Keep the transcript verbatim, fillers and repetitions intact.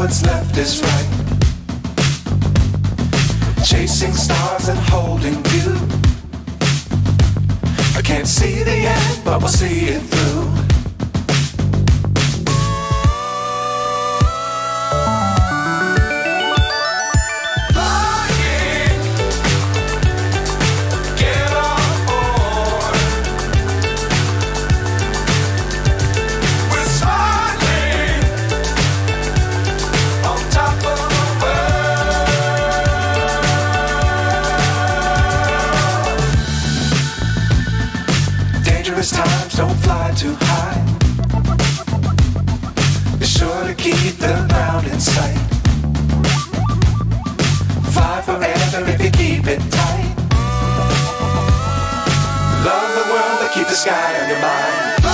what's left is right. Chasing stars and holding you. I can't see the end, but we'll see it through. Times don't fly too high. Be sure to keep the ground in sight. Fly forever if you keep it tight. Love the world, but keep the sky on your mind.